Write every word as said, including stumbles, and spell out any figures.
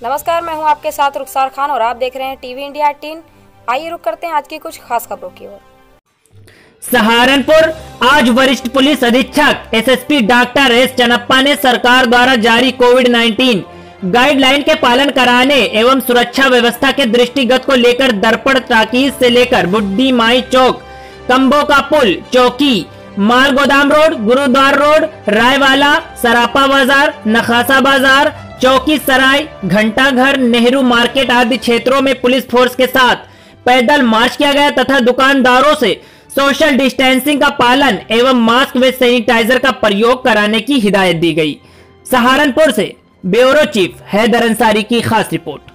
नमस्कार, मैं हूं आपके साथ रुखसार खान और आप देख रहे हैं टीवी इंडिया अठारह। आइए रुक करते हैं आज की कुछ खास खबरों की ओर। सहारनपुर, आज वरिष्ठ पुलिस अधीक्षक एसएसपी डॉक्टर एस चन्नप्पा ने सरकार द्वारा जारी कोविड उन्नीस गाइडलाइन के पालन कराने एवं सुरक्षा व्यवस्था के दृष्टिगत को लेकर दर्पण टाकीज से लेकर बुड्ढी माई चौक, कंबो का पुल, चौकी, माल गोदाम रोड, गुरुद्वार रोड, रायवाला, सरापा बाजार, नखासा बाजार, चौकी सराय, घंटा घर, नेहरू मार्केट आदि क्षेत्रों में पुलिस फोर्स के साथ पैदल मार्च किया गया तथा दुकानदारों से सोशल डिस्टेंसिंग का पालन एवं मास्क व सैनिटाइजर का प्रयोग कराने की हिदायत दी गई। सहारनपुर से ब्यूरो चीफ हैदर अंसारी की खास रिपोर्ट।